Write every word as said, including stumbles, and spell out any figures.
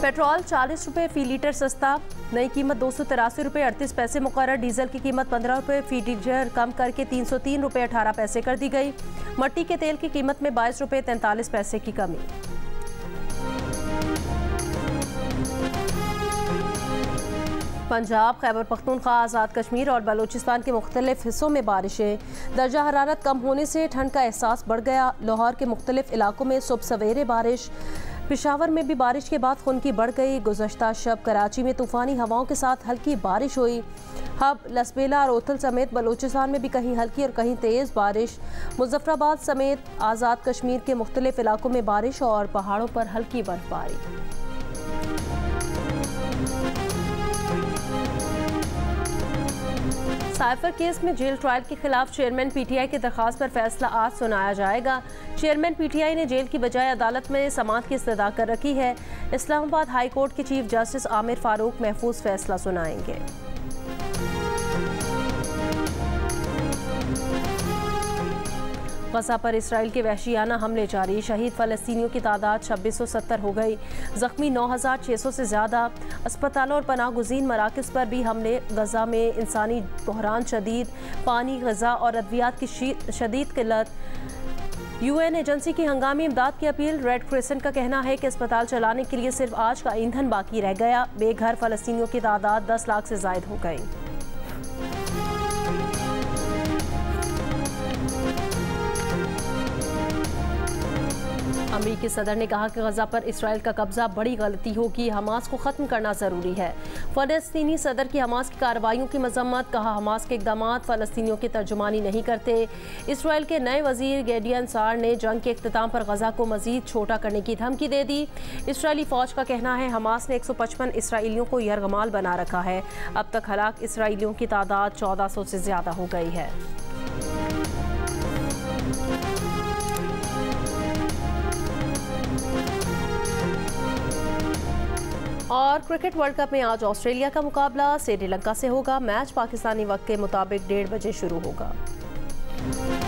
Petrol चालीस रुपये फी litre सस्ता, नई कीमत दो सौ तिरासी रुपये अड़तीस पैसे मुकर्रर। डीजल की कीमत पंद्रह रुपये फी लीटर कम करके तीन सौ तीन रुपये अठारह पैसे कर दी गई। मट्टी के तेल की कीमत में बाईस रुपये तैंतालीस पैसे की कमी। पंजाब, खैबर पख्तूनख्वा, आज़ाद कश्मीर और बलूचिस्तान के मुख्तलिफ हिस्सों में बारिशें। दर्जा हरारत कम होने से ठंड का एहसास बढ़ गया। लाहौर के मुख्तलिफ इलाकों में सुबह सवेरे बारिश। पेशावर में भी बारिश के बाद खुनकी बढ़ गई। गुज़श्ता शब कराची में तूफ़ानी हवाओं के साथ हल्की बारिश हुई। हब, लसबेला और ओथल समेत बलूचिस्तान में भी कहीं हल्की और कहीं तेज़ बारिश। मुजफ्फराबाद समेत आज़ाद कश्मीर के मुख्तलिफ इलाकों में बारिश और पहाड़ों पर हल्की बर्फबारी। साइफर केस में जेल ट्रायल के खिलाफ चेयरमैन पीटीआई की दरखास्त पर फैसला आज सुनाया जाएगा। चेयरमैन पीटीआई ने जेल की बजाय अदालत में समाअत की इस्तदा कर रखी है। इस्लामाबाद हाई कोर्ट के चीफ जस्टिस आमिर फारूक महफूज फैसला सुनाएंगे। गजा पर इसराइल के वहशियाना हमले जारी। शहीद फ़लस्तीनियों की तादाद छब्बीस सौ सत्तर हो गई। ज़ख्मी नौ हज़ार छः सौ से ज़्यादा। अस्पतालों और पनाह गुज़ीन मराकज़ पर भी हमले। गजा में इंसानी बहरान शदीद। पानी, ग़िज़ा और अद्वियात की शदीद किल्लत। यूएन एजेंसी की हंगामी इमदाद की अपील। रेड क्रिसेंट का कहना है कि अस्पताल चलाने के लिए सिर्फ आज का ईंधन बाकी रह गया। बेघर फ़लस्तीनियों की तादाद दस लाख से ज़ायद हो गई। अमरीकी सदर ने कहा कि गजा पर इसराइल का कब्जा बड़ी गलती होगी। हमास को ख़त्म करना ज़रूरी है। फ़लस्तीनी सदर की हमास की कार्रवाइयों की मजम्मत। कहा, हमास के इक़दाम फ़लस्तीनियों की तर्जुमानी नहीं करते। इसराइल के नए वज़ीर गेडियन सार ने जंग के इख्तिताम पर गजा को मज़ीद छोटा करने की धमकी दे दी। इसराइली फ़ौज का कहना है हमास ने एक सौ पचपन इसराइलियों को यरगमाल बना रखा है। अब तक हलाक इसराइलियों की तादाद चौदह सौ से ज़्यादा हो गई है। और क्रिकेट वर्ल्ड कप में आज ऑस्ट्रेलिया का मुकाबला श्रीलंका से होगा। मैच पाकिस्तानी वक्त के मुताबिक डेढ़ बजे शुरू होगा।